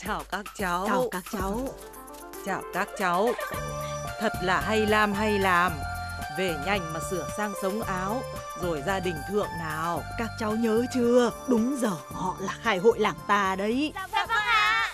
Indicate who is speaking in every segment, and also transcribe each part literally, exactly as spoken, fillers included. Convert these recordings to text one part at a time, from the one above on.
Speaker 1: Chào các cháu.
Speaker 2: Chào các cháu.
Speaker 1: Chào các cháu. Thật là hay làm hay làm. Về nhanh mà sửa sang sống áo, rồi gia đình thượng nào.
Speaker 2: Các cháu nhớ chưa? Đúng giờ họ là khai hội làng ta đấy.
Speaker 3: Dạ vâng ạ.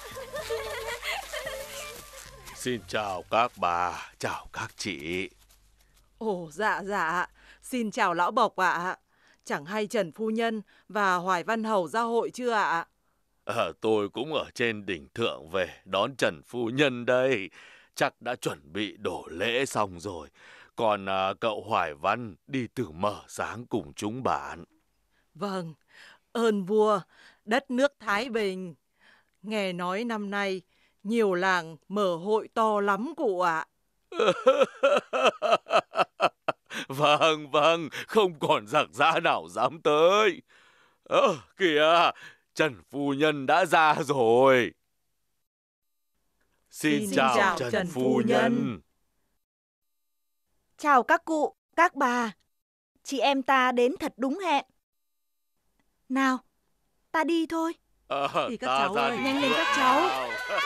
Speaker 4: Xin chào các bà, chào các chị.
Speaker 1: Ồ dạ dạ, xin chào lão Bộc ạ. Chẳng hay Trần Phu Nhân và Hoài Văn Hầu ra hội chưa ạ?
Speaker 4: À, tôi cũng ở trên đỉnh thượng về đón Trần Phu Nhân đây. Chắc đã chuẩn bị đổ lễ xong rồi. Còn à, cậu Hoài Văn đi từ mở sáng cùng chúng bạn.
Speaker 1: Vâng, ơn vua, đất nước Thái Bình. Nghe nói năm nay nhiều làng mở hội to lắm cụ ạ.
Speaker 4: Vâng, vâng, không còn giặc giã nào dám tới. Ơ, kìa, Trần Phu Nhân đã ra rồi. Xin,
Speaker 1: Xin
Speaker 4: chào,
Speaker 1: chào
Speaker 4: Trần,
Speaker 1: Trần
Speaker 4: Phu
Speaker 1: Phu
Speaker 4: Nhân.
Speaker 1: Nhân.
Speaker 2: Chào các cụ, các bà. Chị em ta đến thật đúng hẹn. Nào, ta đi thôi.
Speaker 4: À,
Speaker 1: Thì các
Speaker 4: ta
Speaker 1: cháu
Speaker 4: ra
Speaker 1: ơi,
Speaker 4: đi
Speaker 2: nhanh lên
Speaker 4: trước
Speaker 2: các cháu.
Speaker 4: nào.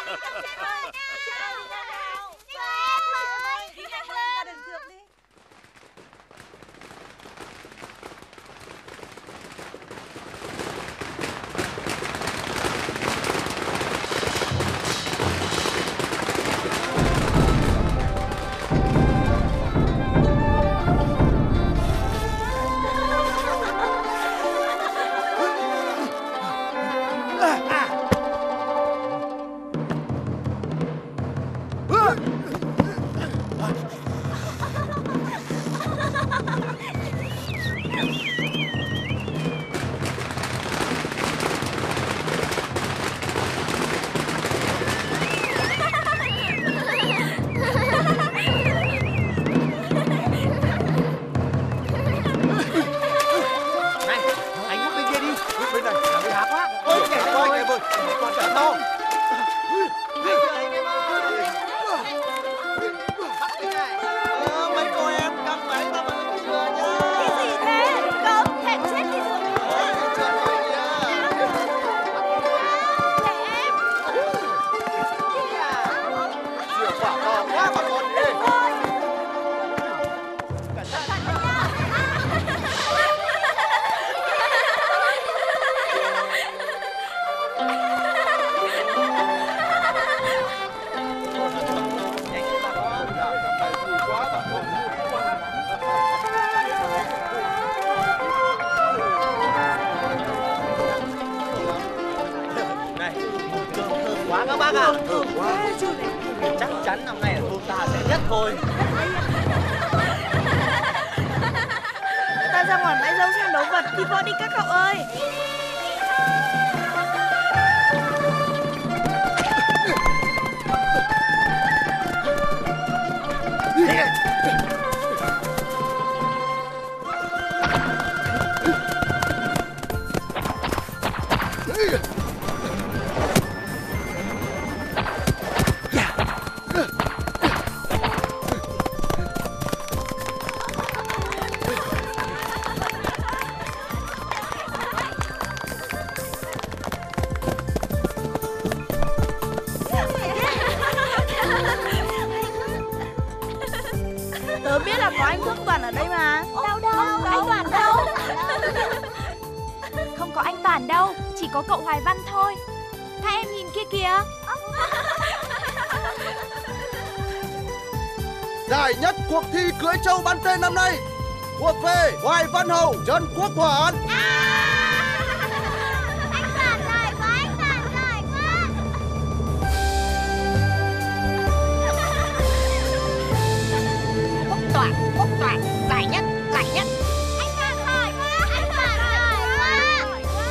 Speaker 5: Các bác ạ, chắc chắn năm nay ở thôn ta sẽ nhất thôi.
Speaker 2: Ta ra ngoài bãi dâu xem đấu vật thì vợ đi các cậu ơi. Tớ biết là có anh Phước Toàn ở đây mà.
Speaker 3: Đâu đâu, anh Toàn đâu? Không có anh Toàn đâu, chỉ có cậu Hoài Văn thôi. Các em nhìn kia kìa.
Speaker 6: Giải nhất cuộc thi cưỡi trâu bắn tên năm nay thuộc về Hoài Văn Hầu, Trần Quốc Hoàn.
Speaker 3: Anh Toàn giỏi quá, anh Toàn giỏi quá.
Speaker 5: Quốc Toàn, Quốc Toàn, giải nhất, giải nhất.
Speaker 3: Anh Toàn giỏi quá, anh Toàn giỏi quá.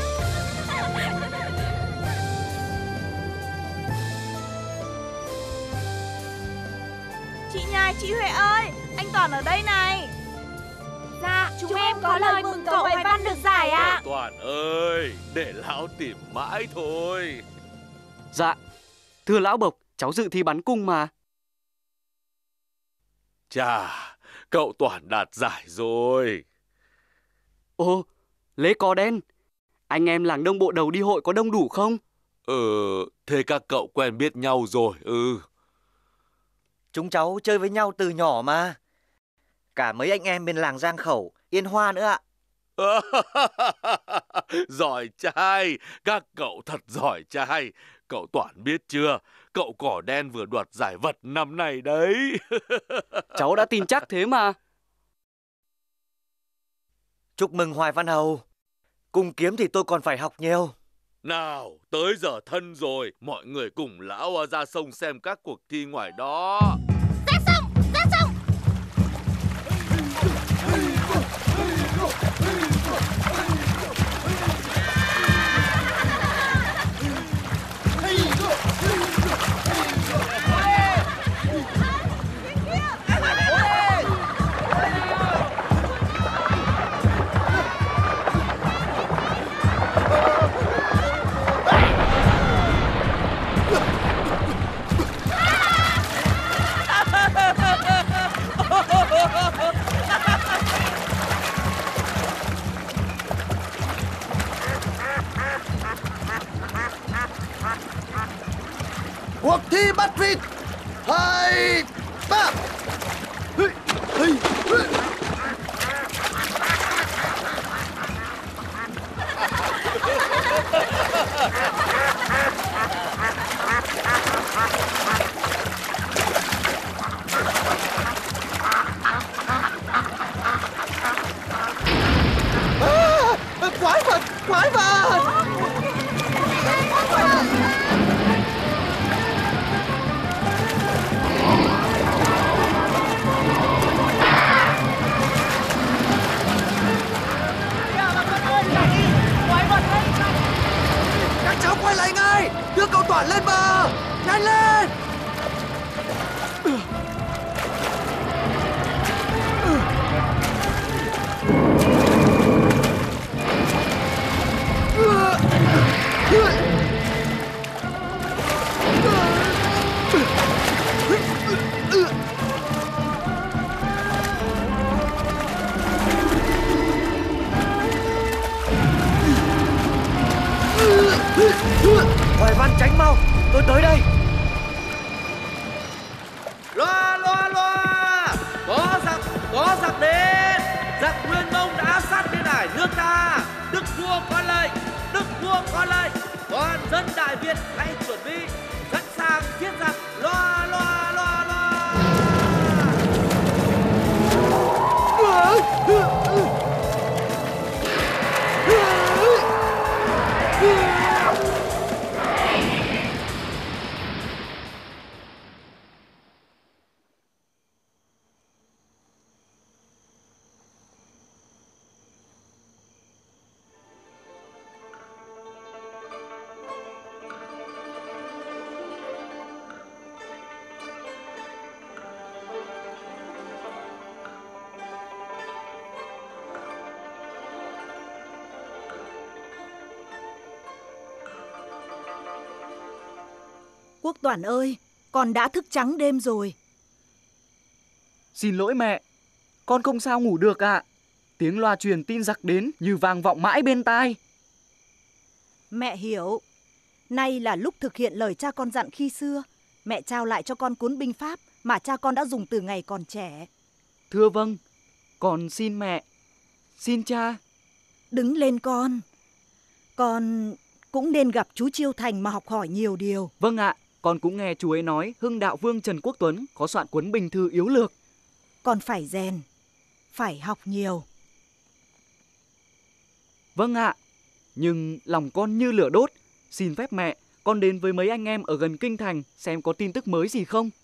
Speaker 2: Chị Nhài, chị Huệ ơi, anh Toàn ở đây này.
Speaker 3: Dạ, chúng, chúng em có lời mừng cậu Hoài Văn được giải ạ.
Speaker 4: Toàn ơi, để lão tìm mãi thôi.
Speaker 7: Dạ, thưa lão Bộc, cháu dự thi bắn cung mà.
Speaker 4: Chà, cậu Toàn đạt giải rồi.
Speaker 7: Ồ, lễ có đen. Anh em làng Đông Bộ Đầu đi hội có đông đủ không?
Speaker 4: Ừ, thế các cậu quen biết nhau rồi, ừ.
Speaker 5: Chúng cháu chơi với nhau từ nhỏ mà. Cả mấy anh em bên làng Giang Khẩu, Yên Hoa nữa ạ.
Speaker 4: Giỏi trai, các cậu thật giỏi trai. Cậu Toản biết chưa, cậu cỏ đen vừa đoạt giải vật năm nay đấy.
Speaker 7: Cháu đã tin chắc thế mà.
Speaker 5: Chúc mừng Hoài Văn Hầu. Cùng kiếm thì tôi còn phải học nhiều.
Speaker 4: Nào, tới giờ thân rồi, mọi người cùng lão ra sông xem các cuộc thi ngoài đó.
Speaker 3: Ra sông, ra sông.
Speaker 6: Cuộc thi bắt vịt hai ba. Quái vật, quái vật. Các cháu quay lại ngay, đưa cậu Toản lên bờ, nhanh lên.
Speaker 5: Hoài Văn tránh mau, tôi tới đây.
Speaker 8: Loa loa loa, có giặc, có giặc đến. Giặc Nguyên Mông đã áp sát biên ải nước ta. Đức vua có lệnh, đức vua có lệnh. Toàn dân Đại Việt hãy chuẩn bị, sẵn sàng giết giặc. Loa loa loa loa.
Speaker 2: Quốc Toản ơi, con đã thức trắng đêm rồi.
Speaker 7: Xin lỗi mẹ, con không sao ngủ được ạ. Tiếng loa truyền tin giặc đến như vang vọng mãi bên tai.
Speaker 2: Mẹ hiểu. Nay là lúc thực hiện lời cha con dặn khi xưa. Mẹ trao lại cho con cuốn binh pháp mà cha con đã dùng từ ngày còn trẻ.
Speaker 7: Thưa vâng, con xin mẹ, xin cha.
Speaker 2: Đứng lên con. Con cũng nên gặp chú Chiêu Thành mà học hỏi nhiều điều.
Speaker 7: Vâng ạ, con cũng nghe chú ấy nói Hưng Đạo Vương Trần Quốc Tuấn có soạn cuốn bình thư yếu lược.
Speaker 2: Con phải rèn, phải học nhiều.
Speaker 7: Vâng ạ, nhưng lòng con như lửa đốt. Xin phép mẹ, con đến với mấy anh em ở gần kinh thành xem có tin tức mới gì không.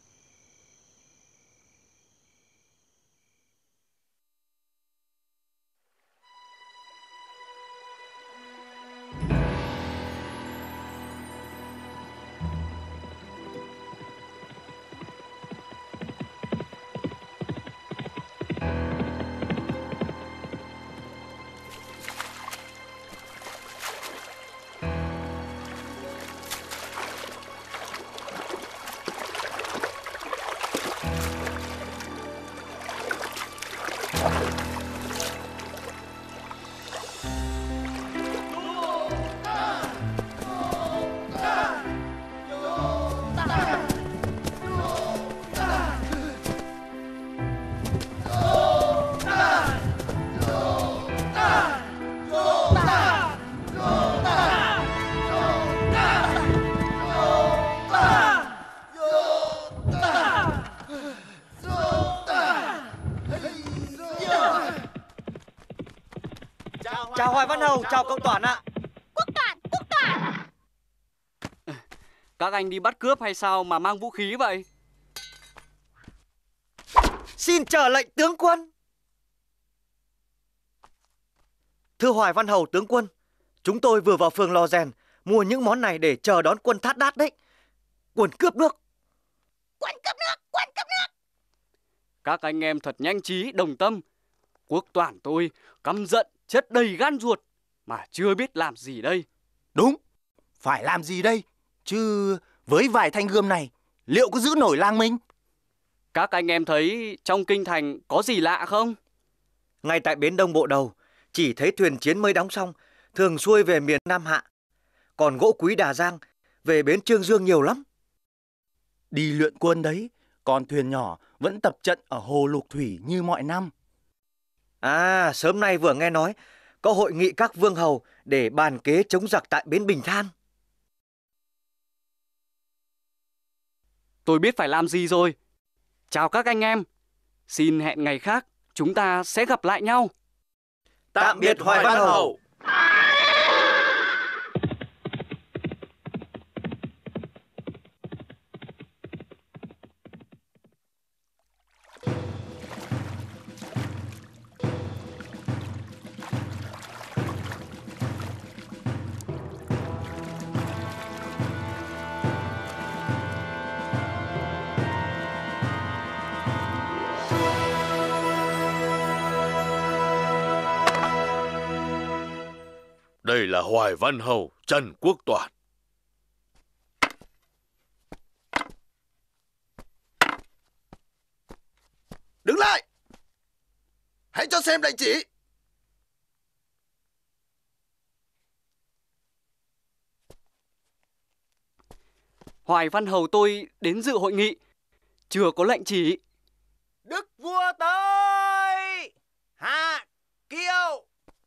Speaker 5: Hoài Văn Hầu chào cậu Toản ạ.
Speaker 3: Quốc Toản, Quốc Toản.
Speaker 7: Các anh đi bắt cướp hay sao mà mang vũ khí vậy?
Speaker 5: Xin chờ lệnh tướng quân. Thưa Hoài Văn Hầu tướng quân, chúng tôi vừa vào phường Lò Rèn mua những món này để chờ đón quân Thát Đát đấy. Quân cướp nước.
Speaker 3: Quân cướp nước, quân cướp nước.
Speaker 7: Các anh em thật nhanh trí, đồng tâm. Quốc Toản tôi căm giận chất đầy gan ruột mà chưa biết làm gì đây.
Speaker 6: Đúng, phải làm gì đây? Chứ với vài thanh gươm này, liệu có giữ nổi làng mình?
Speaker 7: Các anh em thấy trong kinh thành có gì lạ không?
Speaker 5: Ngay tại bến Đông Bộ Đầu, chỉ thấy thuyền chiến mới đóng xong, thường xuôi về miền Nam Hạ. Còn gỗ quý Đà Giang, về bến Trương Dương nhiều lắm.
Speaker 6: Đi luyện quân đấy, còn thuyền nhỏ vẫn tập trận ở Hồ Lục Thủy như mọi năm.
Speaker 5: À, sớm nay vừa nghe nói, có hội nghị các vương hầu để bàn kế chống giặc tại bến Bình Than.
Speaker 7: Tôi biết phải làm gì rồi. Chào các anh em. Xin hẹn ngày khác chúng ta sẽ gặp lại nhau.
Speaker 8: Tạm biệt Hoài Văn Hầu.
Speaker 4: Đây là Hoài Văn Hầu Trần Quốc Toản.
Speaker 6: Đứng lại! Hãy cho xem lệnh chỉ.
Speaker 7: Hoài Văn Hầu tôi đến dự hội nghị, chưa có lệnh chỉ.
Speaker 6: Đức vua tới! Hạ kiệu!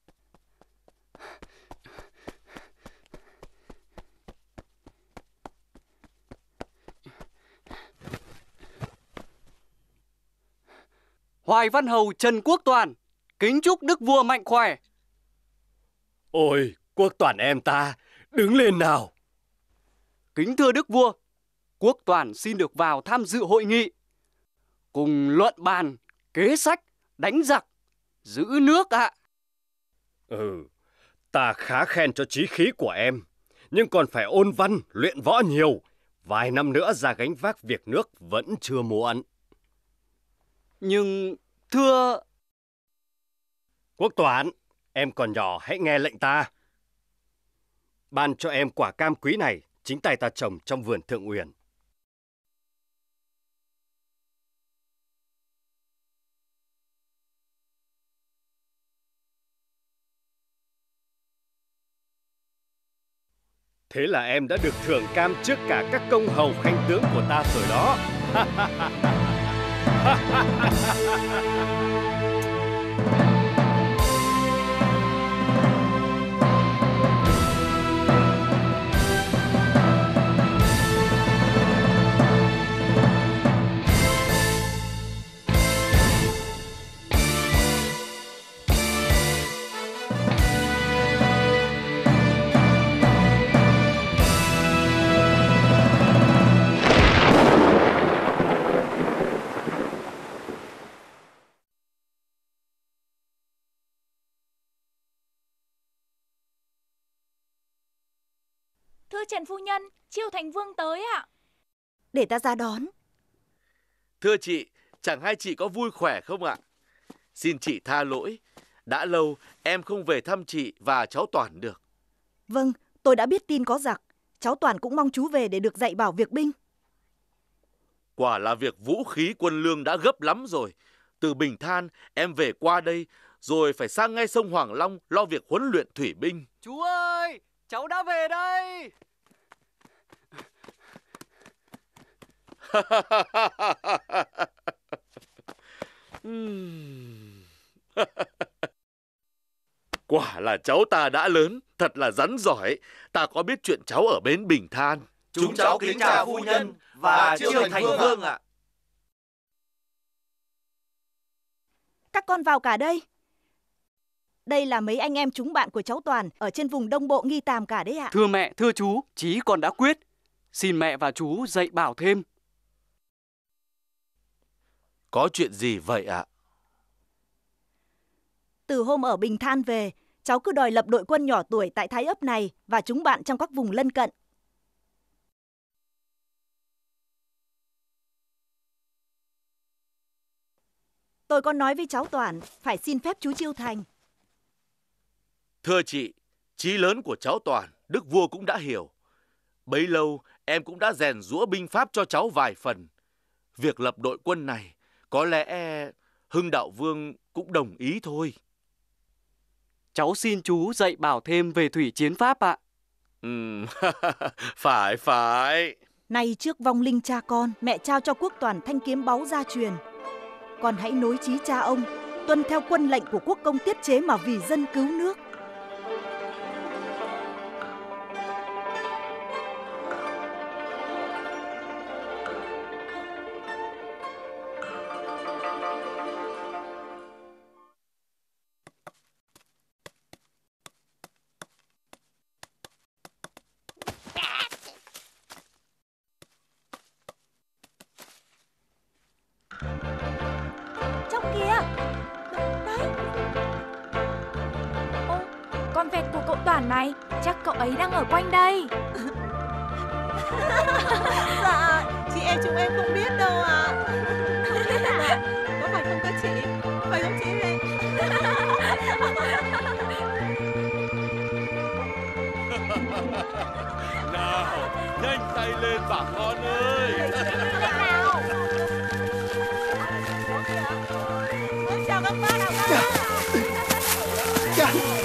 Speaker 7: Hoài Văn Hầu Trần Quốc Toản kính chúc đức vua mạnh khỏe.
Speaker 9: Ôi, Quốc Toản em ta, đứng lên nào.
Speaker 7: Kính thưa đức vua, Quốc Toản xin được vào tham dự hội nghị, cùng luận bàn kế sách đánh giặc giữ nước ạ. À.
Speaker 9: Ừ, ta khá khen cho chí khí của em, nhưng còn phải ôn văn, luyện võ nhiều. Vài năm nữa ra gánh vác việc nước vẫn chưa muộn.
Speaker 7: Nhưng thưa...
Speaker 9: Quốc Toản, em còn nhỏ hãy nghe lệnh ta. Ban cho em quả cam quý này, chính tay ta trồng trong vườn Thượng Uyển. Thế là em đã được thưởng cam trước cả các công hầu khanh tướng của ta rồi đó.
Speaker 3: Thưa Trần phu nhân, Chiêu Thành Vương tới ạ.
Speaker 2: Để ta ra đón.
Speaker 4: Thưa chị, chẳng hay chị có vui khỏe không ạ? Xin chị tha lỗi, đã lâu em không về thăm chị và cháu Toản được.
Speaker 2: Vâng, tôi đã biết tin có giặc. Cháu Toản cũng mong chú về để được dạy bảo việc binh.
Speaker 4: Quả là việc vũ khí quân lương đã gấp lắm rồi. Từ Bình Than em về qua đây, rồi phải sang ngay sông Hoàng Long lo việc huấn luyện thủy binh.
Speaker 7: Chú ơi, cháu đã về đây.
Speaker 4: Quả là cháu ta đã lớn, thật là rắn giỏi. Ta có biết chuyện cháu ở bến Bình Than.
Speaker 8: Chúng cháu kính chào phu nhân và Chiêu Thành Vương ạ.
Speaker 2: Các con vào cả đây. Đây là mấy anh em chúng bạn của cháu Toàn ở trên vùng Đông Bộ Nghi Tàm cả đấy ạ.
Speaker 7: Thưa mẹ, thưa chú, chí con đã quyết. Xin mẹ và chú dạy bảo thêm.
Speaker 4: Có chuyện gì vậy ạ?
Speaker 2: Từ hôm ở Bình Than về, cháu cứ đòi lập đội quân nhỏ tuổi tại Thái Ấp này và chúng bạn trong các vùng lân cận. Tôi có nói với cháu Toàn phải xin phép chú Chiêu Thành.
Speaker 4: Thưa chị, chí lớn của cháu Toàn, đức vua cũng đã hiểu. Bấy lâu em cũng đã rèn giũa binh pháp cho cháu vài phần. Việc lập đội quân này có lẽ Hưng Đạo Vương cũng đồng ý thôi.
Speaker 7: Cháu xin chú dạy bảo thêm về thủy chiến pháp ạ.
Speaker 4: Ừ, phải phải.
Speaker 2: Nay trước vong linh cha con, mẹ trao cho Quốc Toàn thanh kiếm báu gia truyền. Con hãy nối chí cha ông, tuân theo quân lệnh của quốc công tiết chế mà vì dân cứu nước.
Speaker 3: Trong kia. Đấy. Ô, con vẹt của cậu Toàn này, chắc cậu ấy đang ở quanh đây.
Speaker 1: Dạ, chị em chúng em không biết đâu ạ. Không biết ạ. Có phải không các chị? Phải không chị này?
Speaker 4: Nào, nhanh tay lên bà con ơi.
Speaker 3: Lên nào.
Speaker 1: Chào các bác. Chào các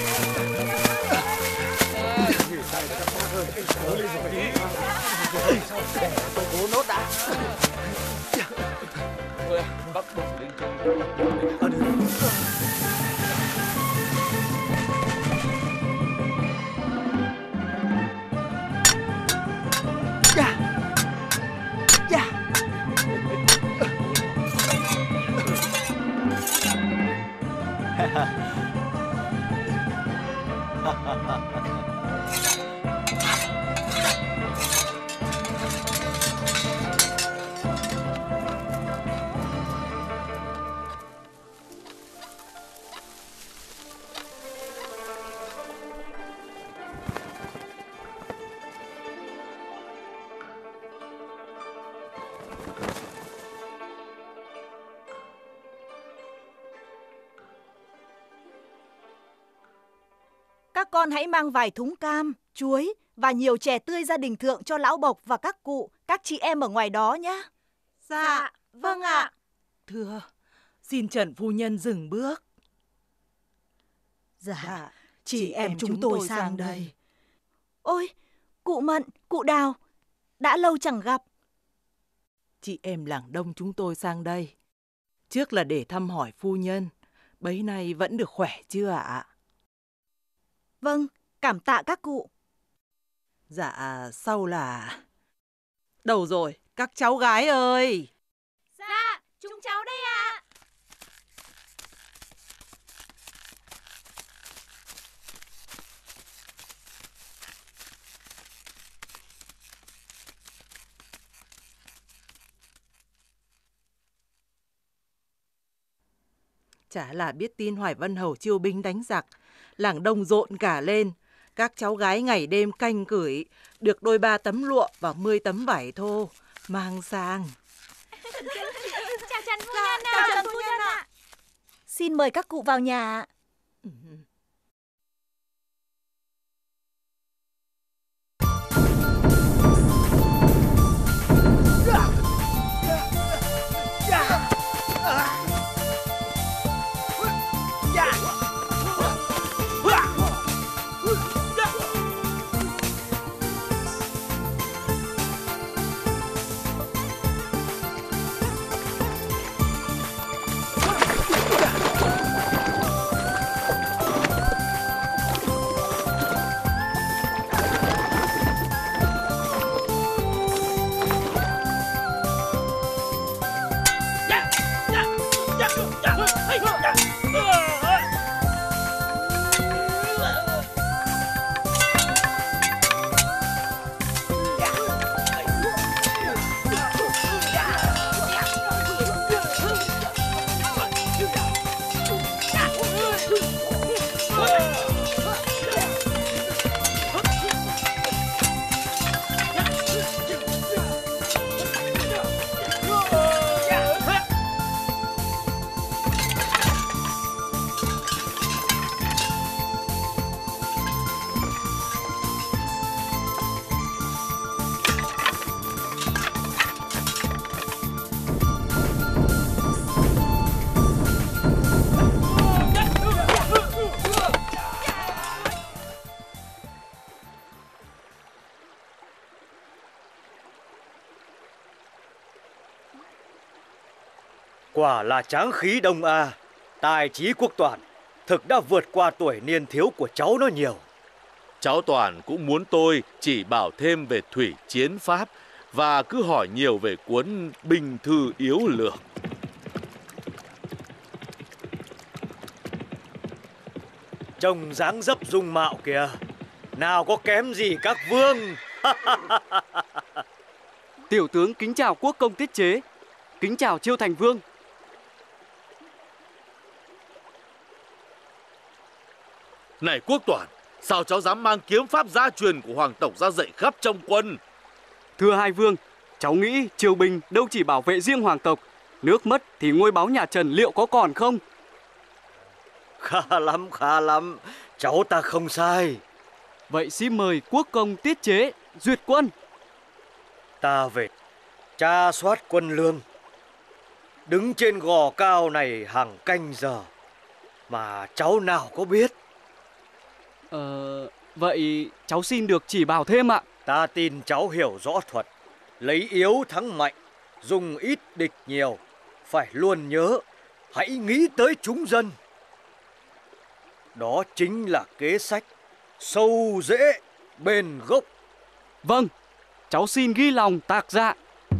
Speaker 6: Tôi cố nốt đã.
Speaker 4: Thôi, bác bổng lên cho.
Speaker 2: Các con hãy mang vài thúng cam, chuối và nhiều chè tươi gia đình thượng cho lão bộc và các cụ, các chị em ở ngoài đó nhé.
Speaker 1: Dạ, vâng ạ. Thưa, xin Trần phu nhân dừng bước.
Speaker 2: Dạ,
Speaker 1: Dạ,
Speaker 2: chị em chúng tôi sang đây. Ôi, cụ Mận, cụ Đào, đã lâu chẳng gặp.
Speaker 1: Chị em làng Đông chúng tôi sang đây. Trước là để thăm hỏi phu nhân. Bấy nay vẫn được khỏe chưa ạ?
Speaker 2: Vâng, cảm tạ các cụ.
Speaker 1: Dạ, sau là... Đâu rồi, các cháu gái ơi!
Speaker 3: Dạ, chúng cháu đây ạ.
Speaker 1: Chả là biết tin Hoài Vân Hầu chiêu binh đánh giặc, làng Đông rộn cả lên. Các cháu gái ngày đêm canh cửi, được đôi ba tấm lụa và mươi tấm vải thô, mang sang.
Speaker 3: Chào Trần phu nhân ạ.
Speaker 2: Chào Trần phu nhân ạ. Xin mời các cụ vào nhà.
Speaker 5: Quả là tráng khí Đông A, tài trí Quốc Toản thực đã vượt qua tuổi niên thiếu của cháu nó nhiều.
Speaker 4: Cháu Toản cũng muốn tôi chỉ bảo thêm về thủy chiến pháp và cứ hỏi nhiều về cuốn Binh thư yếu lược.
Speaker 5: Trông dáng dấp dung mạo kìa, nào có kém gì các vương.
Speaker 7: Tiểu tướng kính chào quốc công Tiết Chế, kính chào Chiêu Thành Vương.
Speaker 4: Này Quốc Toản, sao cháu dám mang kiếm pháp gia truyền của hoàng tộc ra dạy khắp trong quân?
Speaker 7: Thưa hai vương, cháu nghĩ triều bình đâu chỉ bảo vệ riêng hoàng tộc, nước mất thì ngôi báu nhà Trần liệu có còn không?
Speaker 5: Khá lắm, khá lắm, cháu ta không sai.
Speaker 7: Vậy xin mời quốc công Tiết Chế duyệt quân.
Speaker 5: Ta về tra soát quân lương, đứng trên gò cao này hàng canh giờ mà cháu nào có biết.
Speaker 7: Ờ, vậy cháu xin được chỉ bảo thêm ạ.
Speaker 5: Ta tin cháu hiểu rõ thuật, lấy yếu thắng mạnh, dùng ít địch nhiều. Phải luôn nhớ, hãy nghĩ tới chúng dân. Đó chính là kế sách sâu rễ, bền gốc.
Speaker 7: Vâng, cháu xin ghi lòng tạc dạ.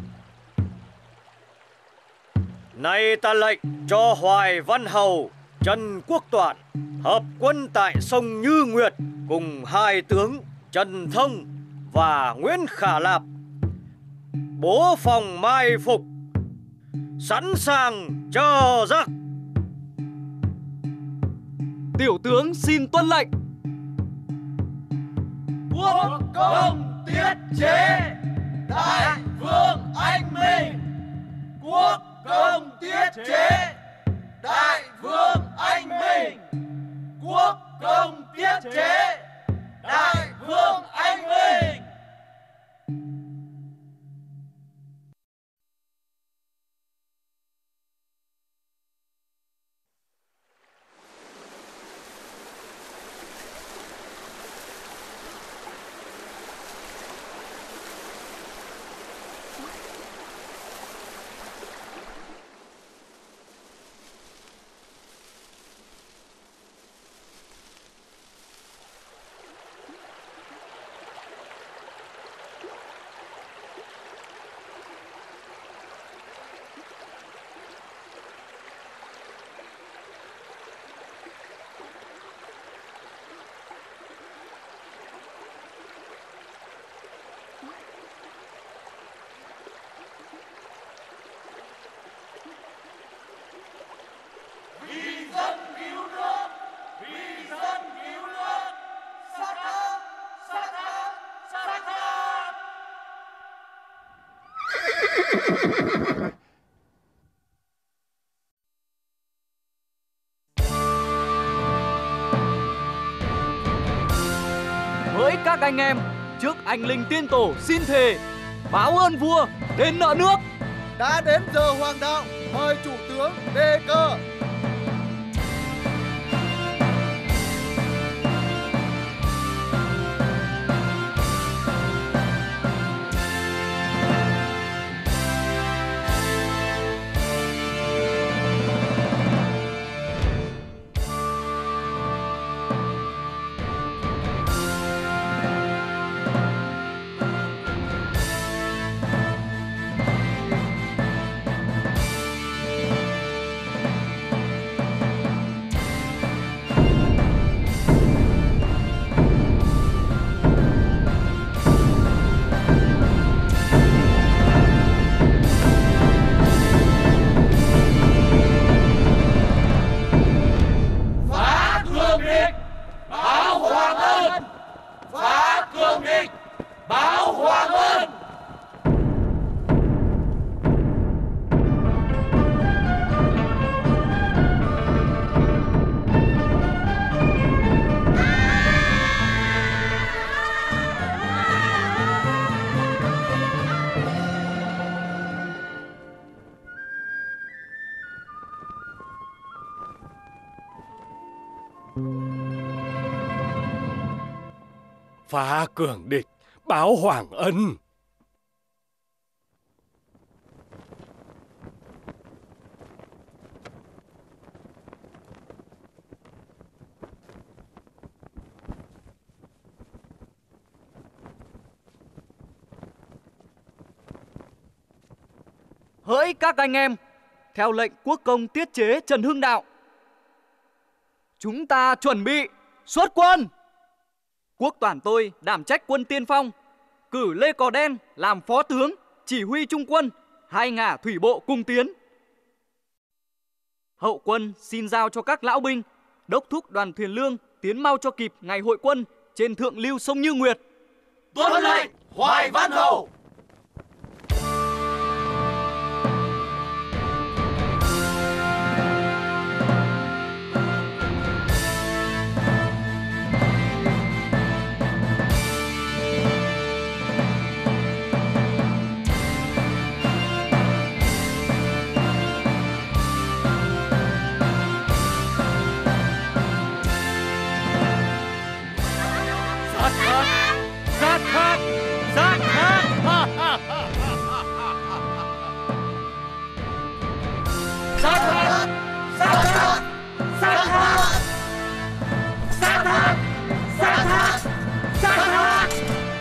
Speaker 5: Nay ta lệnh cho Hoài Văn Hầu, Trần Quốc Toản hợp quân tại sông Như Nguyệt cùng hai tướng Trần Thông và Nguyễn Khả Lạp bố phòng mai phục, sẵn sàng chờ giặc.
Speaker 7: Tiểu tướng xin tuân lệnh.
Speaker 8: Quốc công Tiết Chế, đại vương anh minh. Quốc công Tiết Chế, đại vương anh minh. Quốc công Tiết Chế, đại vương anh minh.
Speaker 7: Với các anh em, trước anh linh tiên tổ xin thề báo ơn vua đền nợ nước.
Speaker 6: Đã đến giờ hoàng đạo, mời chủ tướng đề cờ.
Speaker 9: Phá cường địch, báo hoàng ân.
Speaker 7: Hỡi các anh em, theo lệnh quốc công tiết chế Trần Hưng Đạo, chúng ta chuẩn bị xuất quân. Quốc toản tôi đảm trách quân tiên phong, cử Lê Cò Đen làm phó tướng, chỉ huy trung quân, hai ngả thủy bộ cùng tiến. Hậu quân xin giao cho các lão binh đốc thúc đoàn thuyền lương tiến mau cho kịp ngày hội quân trên thượng lưu sông Như Nguyệt.
Speaker 8: Tuân lệnh Hoài Văn Hầu.
Speaker 7: Sát hạt, sát hạt.
Speaker 8: Sát hạt, sát hạt, sát hạt, sát hạt, sát hạt, sát hạt.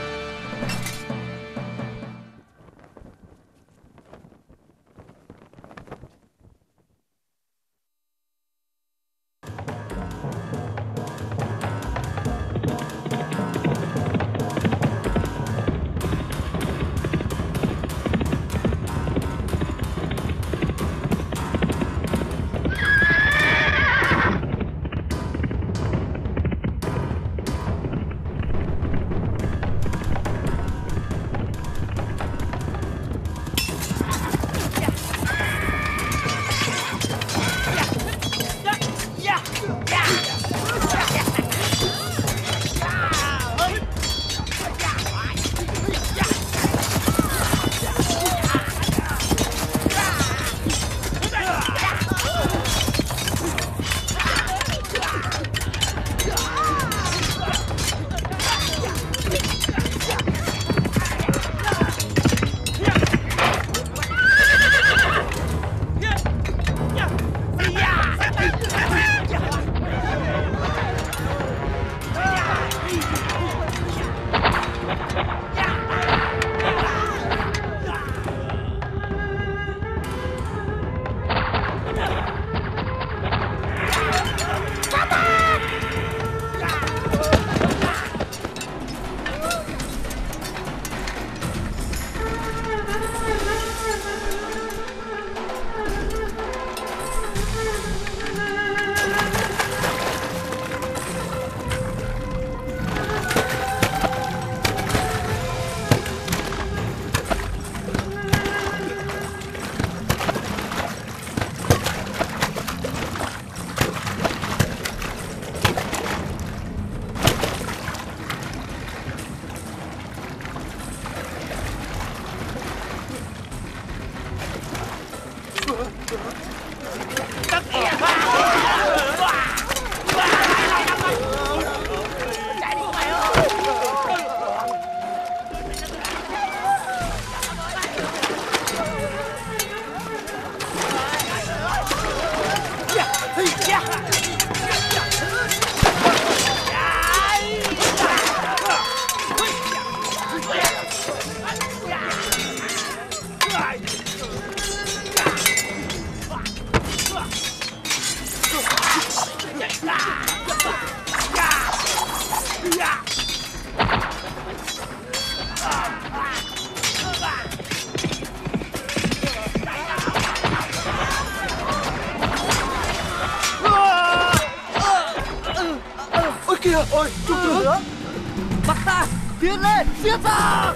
Speaker 6: Ôi, chủ tướng!
Speaker 7: Bắt ta! Tiến lên! Giết ra!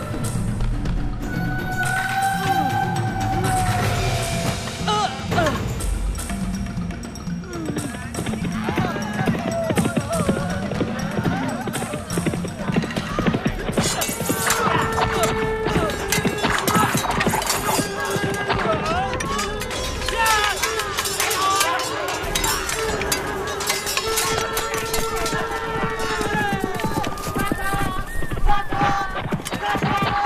Speaker 8: Sát hạt!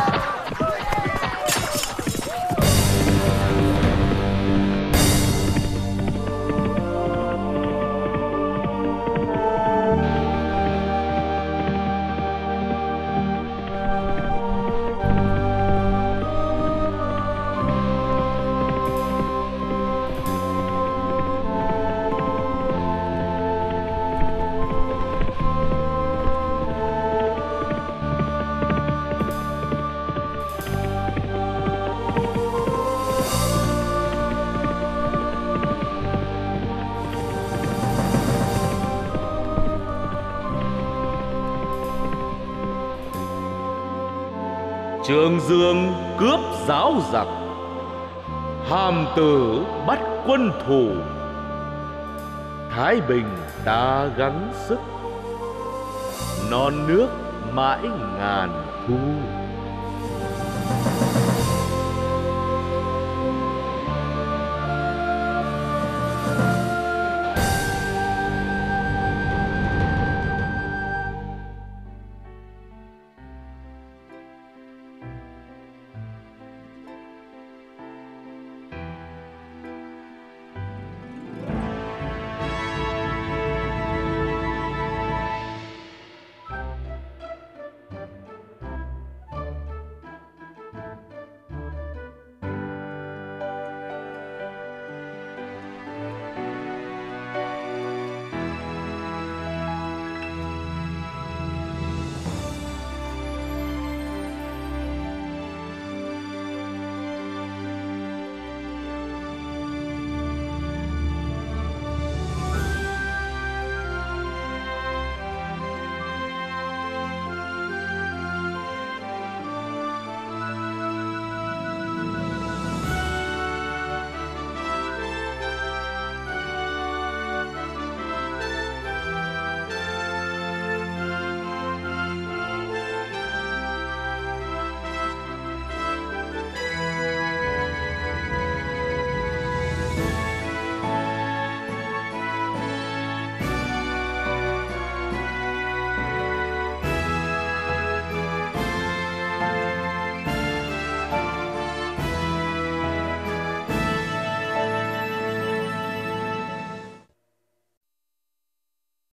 Speaker 10: Trương Dương cướp giáo giặc, Hàm Tử bắt quân thù. Thái Bình ta gắng sức, non nước mãi ngàn thu.